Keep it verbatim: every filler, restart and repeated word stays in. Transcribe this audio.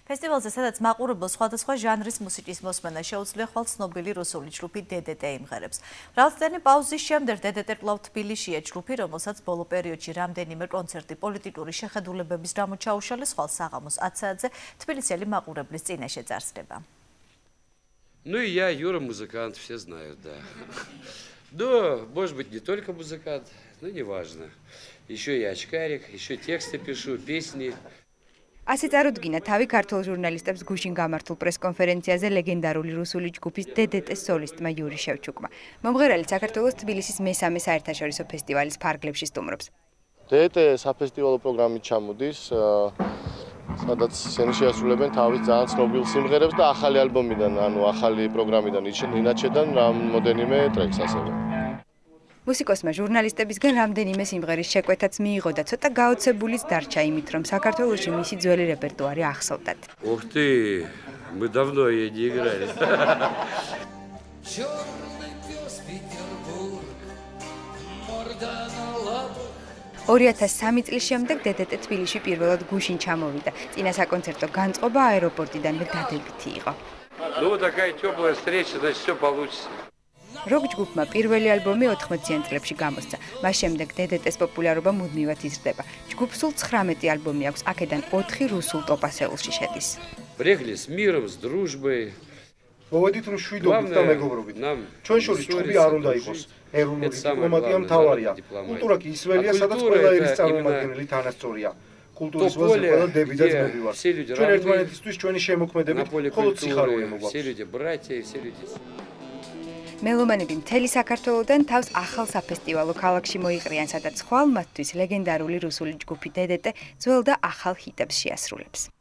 ფესტივალზე, სადაც მაყურებელს სხვადასხვა ჟანრის მუსიკის მოსმენა შეუძლია, ხვალ ცნობილი რუსული ჯგუფი დე დე ტე იმღერებს. მრავალწლიანი პაუზის შემდეგ დე დე ტე კვლავ თბილისშია, ჯგუფი, რომელსაც ბოლო პერიოდში რამდენიმე კონცერტი პოლიტიკური შეხედულებების გამო ჩაუშალეს, ხვალ საღამოს ათ საათზე თბილისელი მაყურებლის წინაშე წარსდება. Ну и я, Юра, музыкант, все знают, да. Да, может быть, не только музыкант, но неважно. Еще и очкарик, еще тексты пишу, песни. ასე წარუდგინა თავი ქართულ ჟურნალისტებს გუშინ გამართულ პრესკონფერენციაზე ლეგენდარული რუსული ჯგუფის დე დე ტე-ს სოლისტმა იური შევჩუკმა. მომღერალი საქართველოს თბილისის მესამე საერთაშორისო ფესტივალის ფარგლებში სტუმრობს. დე დე ტე საფესტივალო პროგრამით ჩამოდის, სადაც ისინი შეასრულებენ თავის ძალიან ცნობილ სიმღერებს და ახალი ალბომიდან, ანუ ახალი პროგრამიდან ინაჩედან რამოდენიმე ტრეკს ასევე. მუსიკოსმა ჟურნალისტებისგან რამდენიმე სიმღერის შეკვეთაც მიიღო და ცოტა გაოცებულიც დარჩა იმით, რომ საქართველოში მისი ძველი რეპერტუარი ახსოვდათ. Ух ты, мы давно ее не играли. ორი ათას სამი წლის შემდეგ დე დე ტე თბილისში პირველად გუშინ ჩამოვიდა. წინა საკონცერტო განწყობა აეროპორტიდანვე დადებითი იყო. Ну, такая теплая встреча, значит, все получится. როკ ჯგუფმა პირველი ალბომი ოთხმოციან წლებში გამოსცა. მას შემდეგ დე დე ტე-ს პოპულარობა მუდმივად იზრდება. ჯგუფს სულ ცხრამეტი ალბომი აქვს, აქედან ოთხი რუსულ ტოპ-ასეულში შედის. Приехали с миром, с дружбой. მოვედით რომ შვიდობით და მეგობრობით. ჩვენ შორის ჯგუფი არ უნდა იყოს. ეროვნული დიპლომატია მთავარია. კულტურა კი ისველია, სადაც ყველა ერის წარმომადგენელი თანასწორია. კულტურის ველზე ყველა დები და ძმები ვართ. ჩვენ ერთმანეთისთვის ჩვენი შემოქმედებით მხოლოდ სიხარული მოგვაქვს. Все люди братья и все люди. მელომანები მთელი საქართველოდან თავს ახალ საფესტივალო ქალაქში მოიყრიან, სადაც ხვალ მათთვის ლეგენდარული რუსული ჯგუფი დე დე ტე ძველ და ახალ ჰიტებს შეასრულებს.